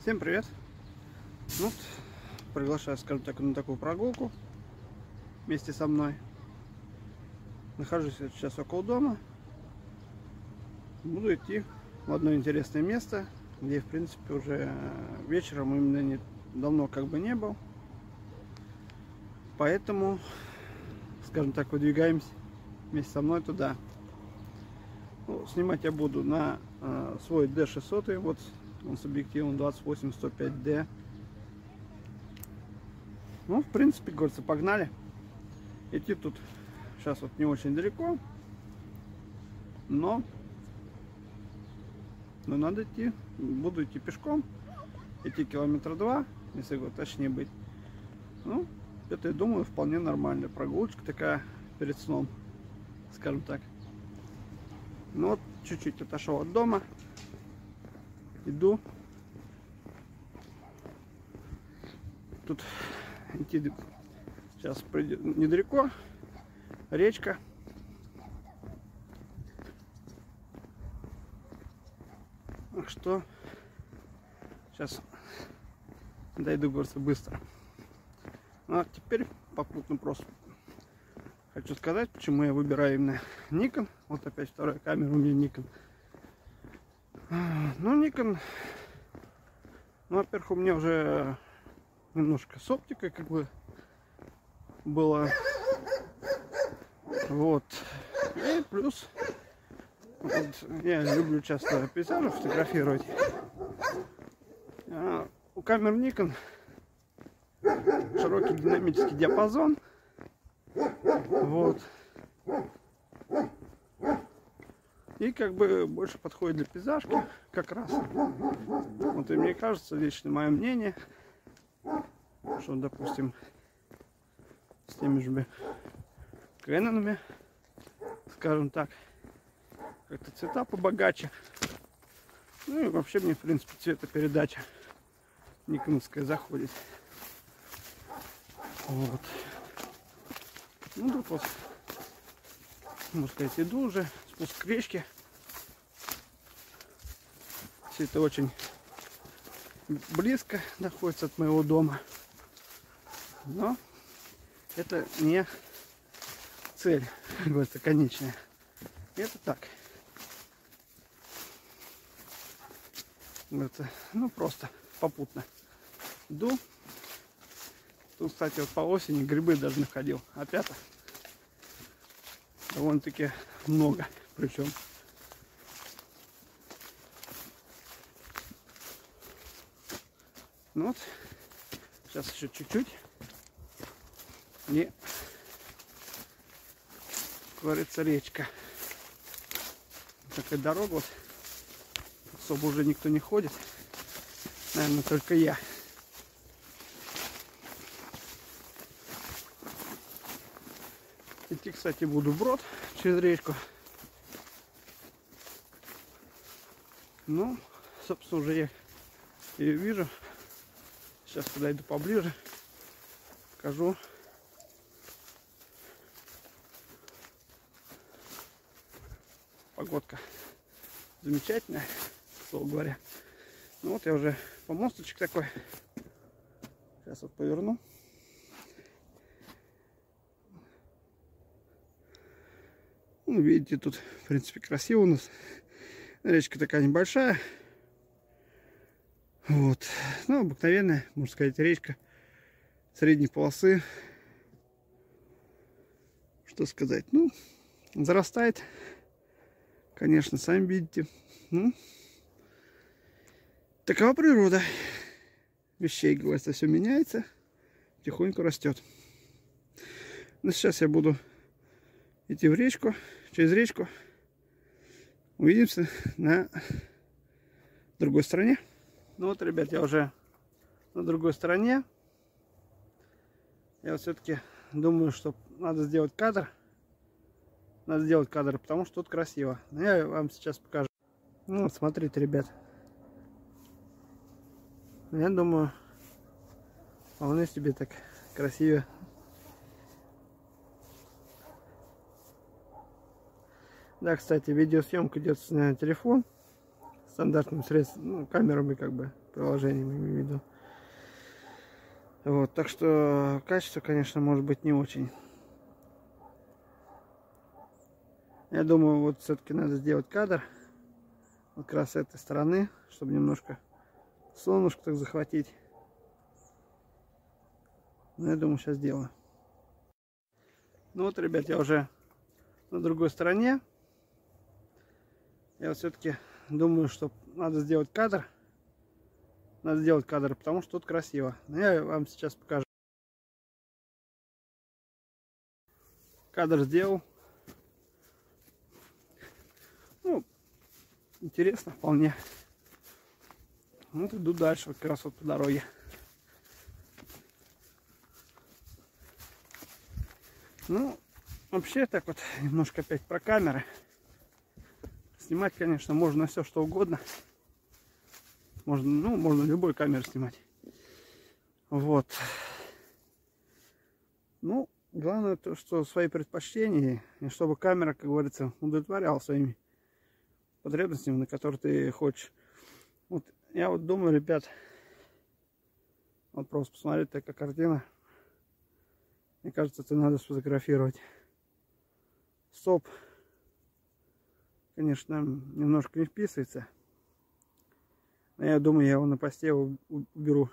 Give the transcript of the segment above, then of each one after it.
Всем привет! Ну, вот, приглашаю, скажем так, на такую прогулку вместе со мной. Нахожусь я сейчас около дома. Буду идти в одно интересное место, где, в принципе, уже вечером именно давно как бы не был. Поэтому, скажем так, выдвигаемся вместе со мной туда. Ну, снимать я буду на свой D600, вот он с объективом 28-105D. Ну, в принципе, говорится, погнали. Идти тут сейчас вот не очень далеко, но надо идти. Буду идти пешком, идти километра 2, если его точнее быть. Ну, это, я думаю, вполне нормальная прогулочка такая перед сном, скажем так. Ну вот, чуть-чуть отошел от дома, иду. Тут идти сейчас придет недалеко, речка. Так что сейчас дойду, говорится, быстро. Ну, а теперь попутно просто хочу сказать, почему я выбираю именно Nikon. Вот опять вторая камера у меня Nikon. Ну, Nikon, ну, во-первых, у меня уже немножко с оптикой как бы было. Вот. И плюс вот, я люблю часто пейзажи фотографировать. У камер Nikon широкий динамический диапазон. Вот. И как бы больше подходит для пейзажки как раз. Вот и мне кажется, лично мое мнение, что, допустим, с теми же Кэнонами, скажем так, как-то цвета побогаче. Ну и вообще мне, в принципе, цветопередача никоновская заходит. Вот. Ну тут вот, можно сказать, иду уже, спуск к речке. Все это очень близко находится от моего дома. Но это не цель, как говорится, конечная. Это так. Говорится, ну просто попутно иду. Тут, кстати, вот по осени грибы даже находил. Опять довольно-таки много. Причем. Ну вот. Сейчас еще чуть-чуть. И, говорится, речка. Такая дорога. Вот. Особо уже никто не ходит. Наверное, только я. Идти, кстати, буду вброд через речку. Ну, собственно, уже я ее вижу. Сейчас подойду поближе. Покажу. Погодка замечательная, слово говоря. Ну вот я уже помосточек такой. Сейчас вот поверну. Ну, видите, тут, в принципе, красиво у нас. Речка такая небольшая. Вот. Ну, обыкновенная, можно сказать, речка средней полосы. Что сказать? Ну, зарастает. Конечно, сами видите. Ну, такова природа вещей, говорится, все меняется, потихоньку растет. Но сейчас я буду идти в речку, через речку. Увидимся на другой стороне. Ну вот, ребят, я уже на другой стороне. Я вот все-таки думаю, что надо сделать кадр. Надо сделать кадр, потому что тут красиво. Но я вам сейчас покажу. Ну вот, смотрите, ребят. Я думаю, вполне себе так красиво. Да, кстати, видеосъемка идет на телефон. стандартными средствами, ну, камерами, как бы, приложениями, имею в виду. Вот, так что качество, конечно, может быть не очень. Я думаю, вот все-таки надо сделать кадр вот как раз с этой стороны, чтобы немножко солнышко так захватить. Но я думаю, сейчас сделаю. Ну вот, ребят, я уже на другой стороне. Я все-таки думаю, что надо сделать кадр. Надо сделать кадр, потому что тут красиво. Но я вам сейчас покажу. Кадр сделал. Ну, интересно вполне. Вот иду дальше, вот как раз вот по дороге. Ну, вообще так вот, немножко опять про камеры. Снимать, конечно, можно все что угодно. Можно, ну, можно любой камерой снимать. Вот. Ну, главное то, что свои предпочтения, и чтобы камера, как говорится, удовлетворяла своими потребностями, на которые ты хочешь. Вот я вот думаю, ребят, вот просто посмотреть, такая картина. Мне кажется, это надо сфотографировать. Стоп, конечно, немножко не вписывается. Но я думаю, я его на посте уберу.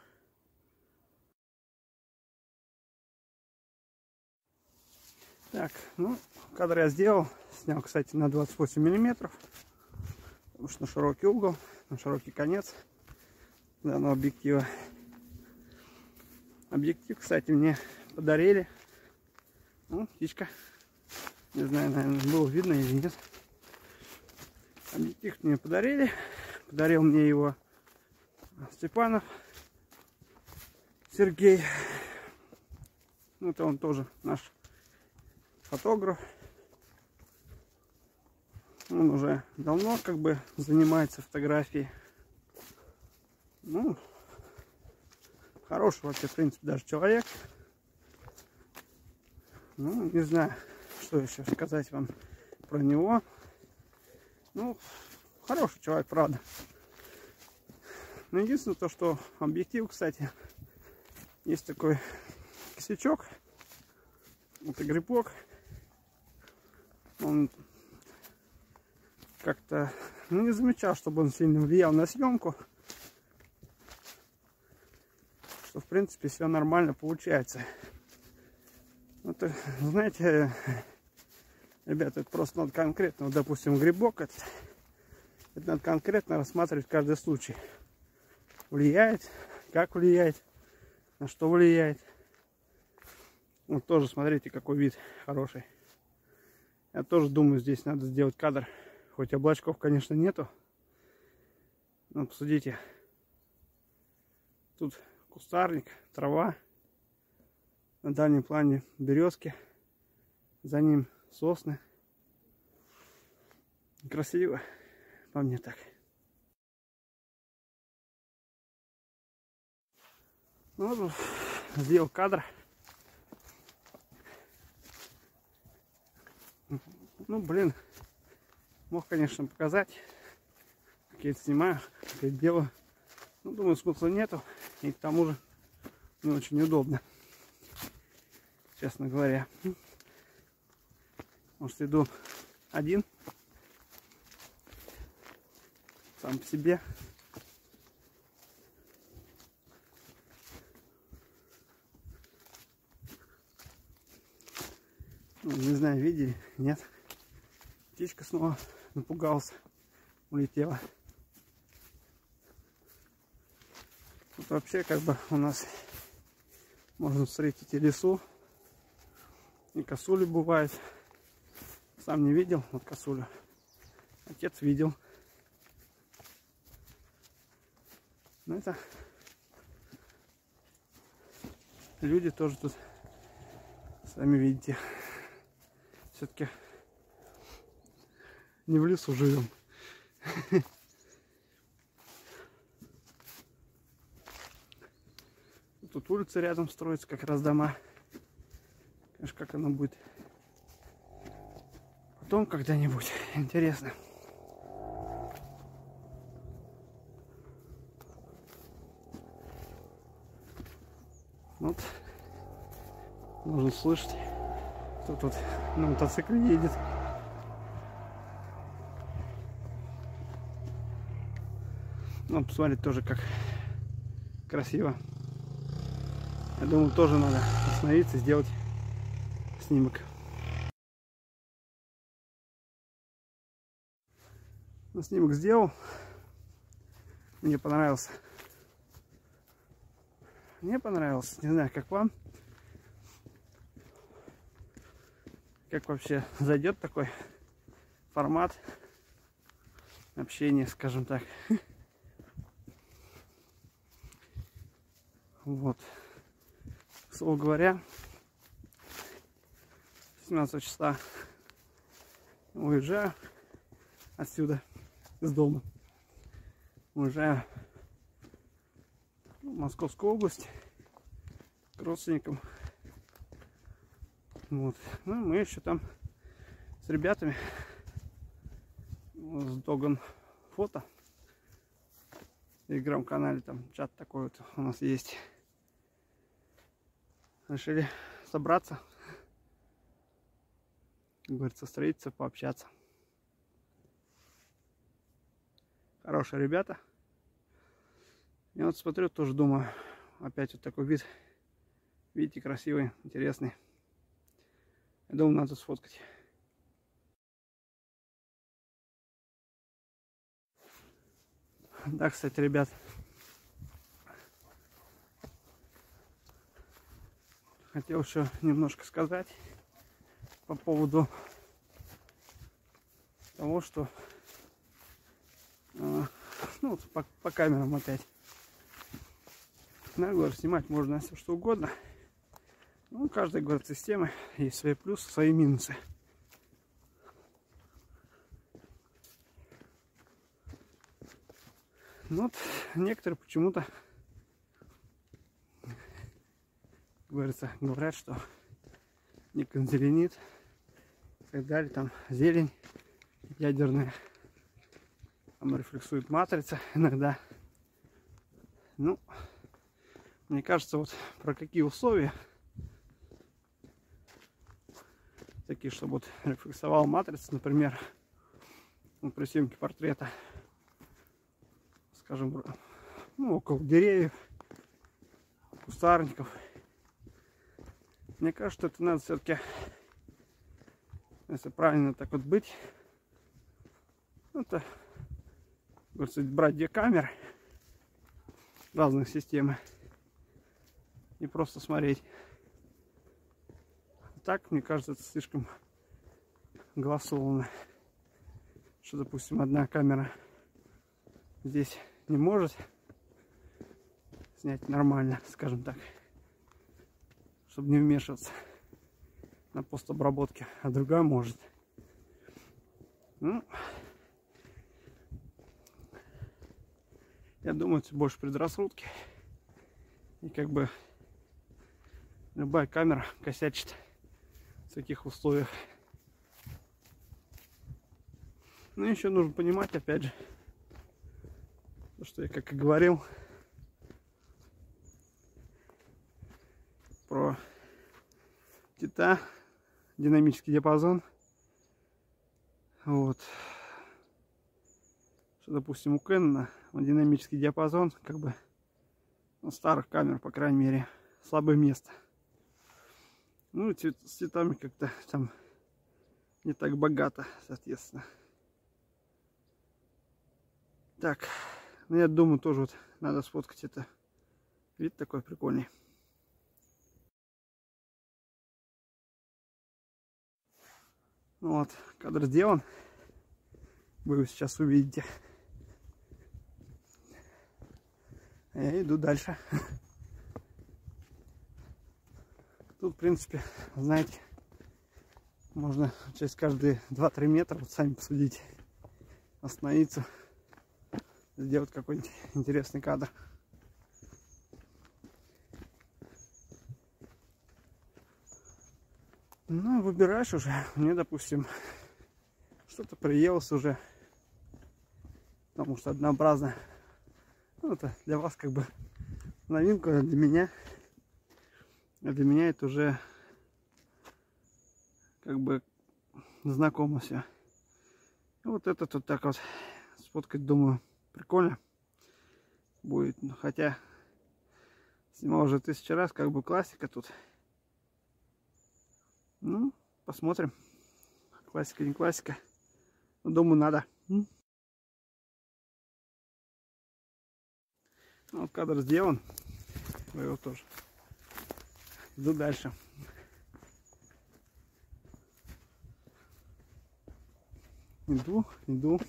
Так, ну, кадр я сделал. Снял, кстати, на 28 миллиметров. Потому что на широкий угол, на широкий конец данного объектива. Объектив, кстати, мне подарили. Ну, птичка. Не знаю, наверное, было видно или нет. Объектив мне подарили. Подарил мне его Степанов Сергей. Ну, это он тоже наш фотограф. Он уже давно как бы занимается фотографией. Ну, хороший вообще, в принципе, даже человек. Ну, не знаю, что еще сказать вам про него. Ну, хороший человек, правда. Но единственное то, что объектив, кстати, есть такой косячок. Это грибок. Он как-то, ну, не замечал, чтобы он сильно влиял на съемку. Что, в принципе, все нормально получается. Это, знаете, ребята, это просто надо конкретно, вот, допустим, грибок, это надо конкретно рассматривать каждый случай. Влияет, как влияет, на что влияет. Вот тоже смотрите, какой вид хороший. Я тоже думаю, здесь надо сделать кадр. Хоть облачков, конечно, нету. Но посудите. Тут кустарник, трава. На дальнем плане березки. За ним сосны. Красиво. По мне так. Ну, сделал кадр. Ну, блин. Мог, конечно, показать. Как я это снимаю, как я это делаю. Ну, думаю, смысла нету. И к тому же не очень удобно. Честно говоря. Может, иду один. Сам по себе. Ну, не знаю, видели? Нет. Птичка снова напугался. Улетела. Тут вообще как бы у нас можно встретить и лесу. И косулю бывает. Сам не видел, вот косулю. Отец видел. Но это люди тоже тут, сами видите, все-таки не в лесу живем. Тут улица рядом строится, как раз дома. Конечно, как оно будет потом когда-нибудь, интересно. Вот. Можно слышать, кто тут на мотоцикле едет. Ну, посмотреть тоже, как красиво. Я думаю, тоже надо остановиться, сделать снимок. Ну, снимок сделал. Мне понравился. Мне понравился. Не знаю, как вам. Как вообще зайдет такой формат общения, скажем так. Вот. Слово говоря, 17 числа уезжаю отсюда, из дома. Уезжаю в Московскую область к родственникам. Вот. Ну, мы еще там с ребятами с Доган Фото в телеграм-канале, там чат такой вот у нас есть. Решили собраться, как говорится, встретиться, пообщаться. Хорошие ребята. Я вот смотрю, тоже думаю, опять вот такой вид. Видите, красивый, интересный. Я думаю, надо сфоткать. Да, кстати, ребят, хотел еще немножко сказать по поводу того, что ну, вот по камерам опять. Да, говорю, снимать можно все что угодно. Ну, у каждой, говорит, системы есть свои плюсы, свои минусы. Ну, вот некоторые почему-то, говорится, говорят, что Nikon зеленит и так далее, там зелень ядерная, там рефлексует матрица иногда. Ну, мне кажется, вот про какие условия такие, чтобы вот рефлексовала матрица, например, ну, при съемке портрета, скажем, ну, около деревьев, кустарников. Мне кажется, что это надо все-таки, если правильно так вот быть, это, говорится, брать две камеры разных систем и просто смотреть. Так, мне кажется, это слишком голословно, что, допустим, одна камера здесь не может снять нормально, скажем так, чтобы не вмешиваться на постобработке, а другая может. Ну, я думаю, это больше предрассудки. И как бы любая камера косячит в таких условиях. Ну, еще нужно понимать, опять же, то, что я как и говорил про Тита, динамический диапазон. Вот. Что, допустим, у Canon динамический диапазон, как бы, у старых камер, по крайней мере, слабое место. Ну, с цветами как-то там не так богато, соответственно. Так, ну, я думаю, тоже вот надо сфоткать это. Вид такой прикольный. Ну вот, кадр сделан. Вы его сейчас увидите. Я иду дальше. Тут, в принципе, знаете, можно через каждые 2-3 метра, вот сами посудите, остановиться, сделать какой-нибудь интересный кадр. Ну, выбираешь уже. Мне, допустим, что-то приелось уже, потому что однообразно. Ну, это для вас как бы новинка, для меня. А для меня это уже как бы знакомо все. Вот этот вот так вот сфоткать, думаю, прикольно будет. Хотя снимал уже 1000 раз, как бы классика тут. Ну, посмотрим. Классика, не классика. Но думаю, надо. Вот кадр сделан. Вы его тоже. Иду дальше. Иду.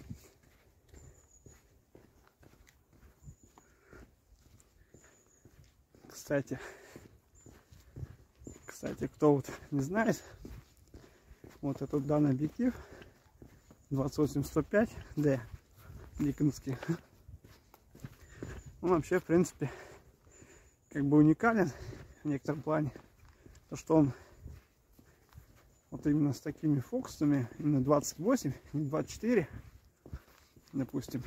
Кстати, кто вот не знает, вот этот данный объектив 28-105D никоновский, он вообще, в принципе, как бы уникален в некотором плане, то что он вот именно с такими фокусами, именно 28, не 24, допустим,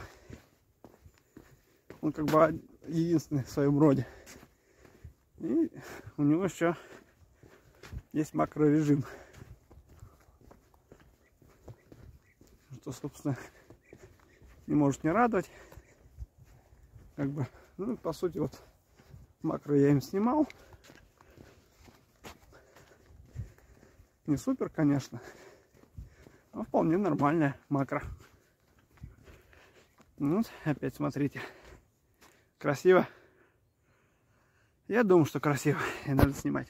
он как бы единственный в своем роде. И у него еще есть макрорежим, что, собственно, не может не радовать. Как бы, ну, по сути, вот макро я им снимал. Не супер, конечно, но вполне нормальная макро. Ну, вот, опять смотрите. Красиво. Я думаю, что красиво. И надо снимать.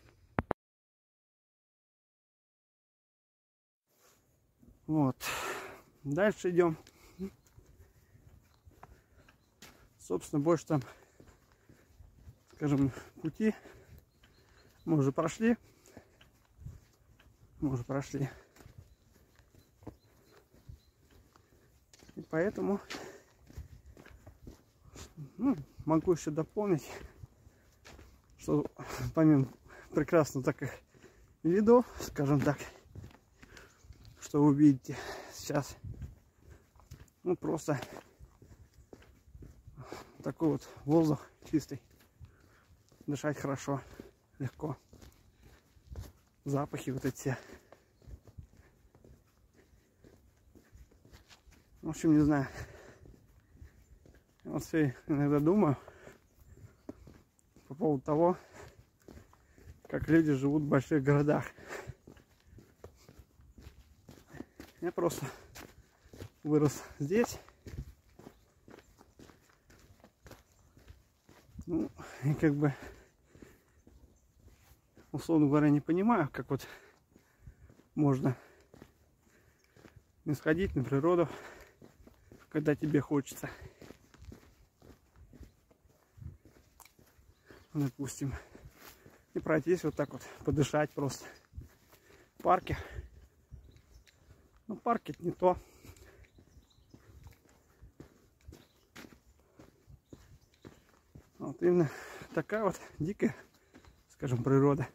Вот. Дальше идем. Собственно, больше там, скажем, пути мы уже прошли. И поэтому, ну, могу еще дополнить, что помимо прекрасных таких видов, скажем так, что вы видите сейчас, ну, просто такой вот воздух чистый, дышать хорошо, легко, запахи вот эти все. В общем, не знаю, вот все иногда думаю по поводу того, как люди живут в больших городах. Я просто вырос здесь. Ну, и как бы, условно говоря, не понимаю, как вот можно не сходить на природу, когда тебе хочется. Допустим, и пройтись вот так вот, подышать просто в парке. Но парк это не то. Вот именно такая вот дикая, скажем, природа.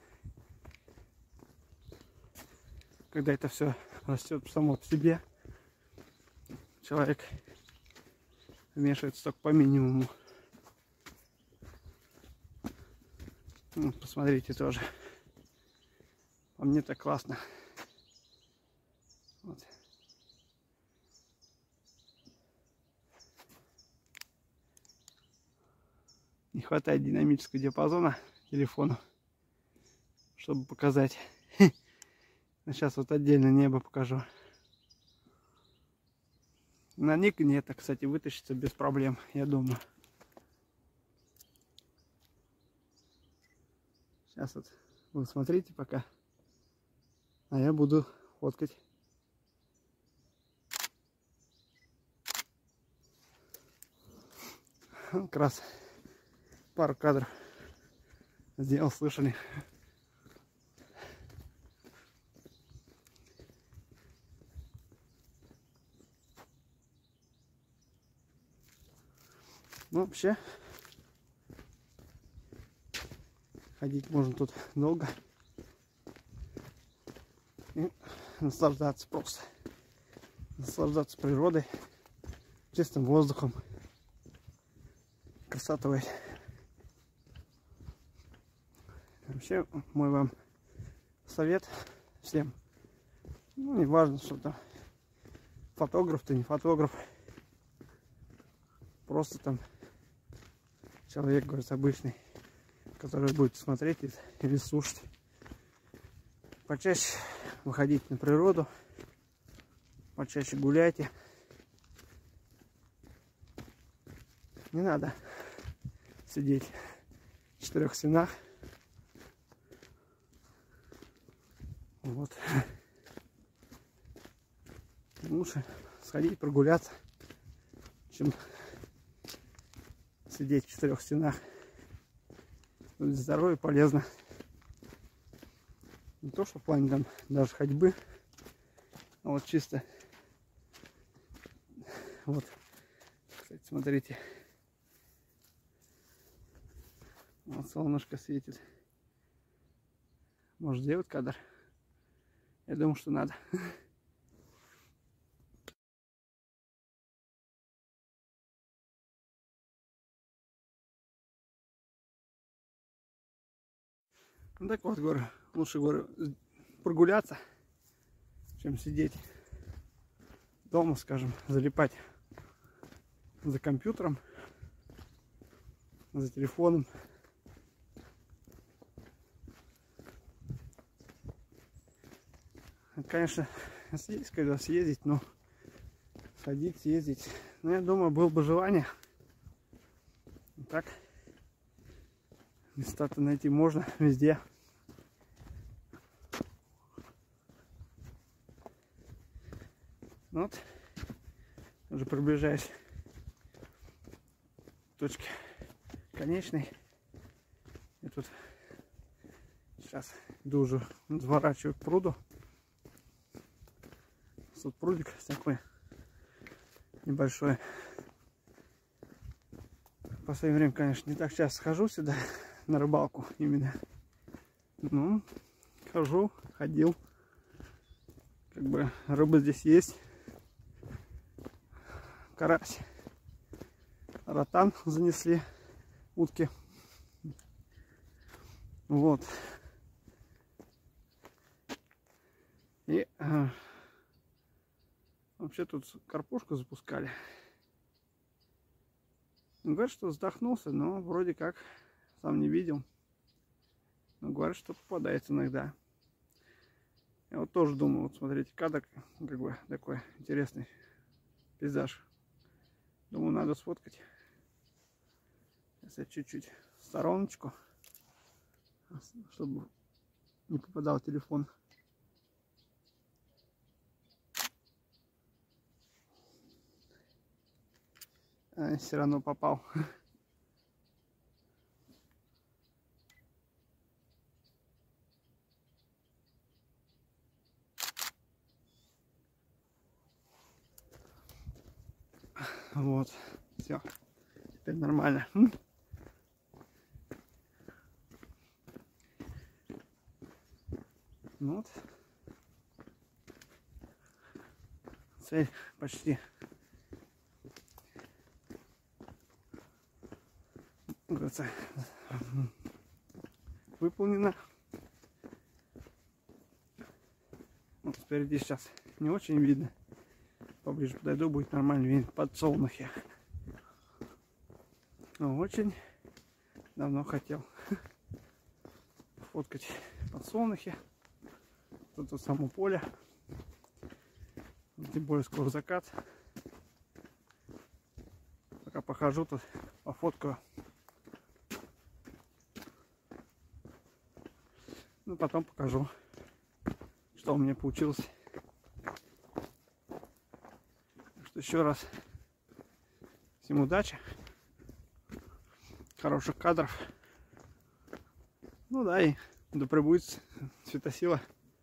Когда это все растет само по себе, человек вмешивается только по минимуму. Ну, посмотрите тоже. По мне так классно. Вот. Не хватает динамического диапазона телефону, чтобы показать. Сейчас вот отдельно небо покажу. На Никоне это, кстати, вытащится без проблем, я думаю. Сейчас вот вы смотрите пока, а я буду фоткать. Как раз пару кадров сделал, слышали. Ну, вообще, ходить можно тут долго. И наслаждаться просто. Наслаждаться природой, чистым воздухом, красотой. Вообще, мой вам совет всем. Ну, не важно, что там фотограф ты, не фотограф. Просто там человек, говорит, обычный, который будет смотреть или слушать. Почаще выходите на природу, почаще гуляйте. Не надо сидеть в 4 стенах. Вот. Лучше сходить прогуляться, чем сидеть в 4 стенах. Для здоровья полезно. Не то, что в плане там даже ходьбы, а вот чисто. Вот, кстати, смотрите. Вот солнышко светит. Может, сделать кадр? Я думаю, что надо. Ну так вот, говорю, лучше, говорю, прогуляться, чем сидеть дома, скажем, залипать за компьютером, за телефоном. Конечно, есть когда съездить, но сходить, съездить. Но я думаю, было бы желание. Так, места-то найти можно везде. Ну вот, уже приближаюсь к точке конечной. И тут сейчас иду уже, заворачиваю к пруду. Тут прудик такой небольшой. В последнее время, конечно, не так часто схожу сюда на рыбалку именно. Ну, хожу, ходил. Как бы рыба здесь есть. Карась. Ротан занесли утки. Вот. И вообще тут карпушку запускали. Говорят, что вздохнулся, но вроде как сам не видел. Но говорят, что попадается иногда. Я вот тоже думаю, вот смотрите, кадр, как бы такой интересный пейзаж. Думаю, надо сфоткать. Сейчас я чуть-чуть в стороночку, чтобы не попадал телефон. А, все равно попал. Вот, все, теперь нормально. Ну вот, цель почти выполнена. Вот спереди сейчас не очень видно. Поближе подойду, будет нормально видно подсолнухи. Но очень давно хотел фоткать подсолнухи. Тут само поле. Тем более скоро закат. Пока похожу, тут пофоткаю. Ну, потом покажу, что у меня получилось. Так что еще раз всем удачи, хороших кадров. Ну да, и да пребудет светосила.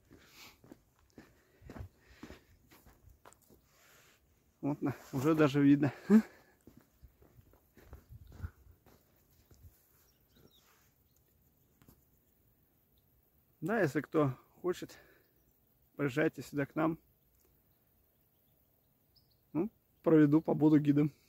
Вот, уже даже видно. Да, если кто хочет, приезжайте сюда к нам. Ну, проведу, побуду гидом.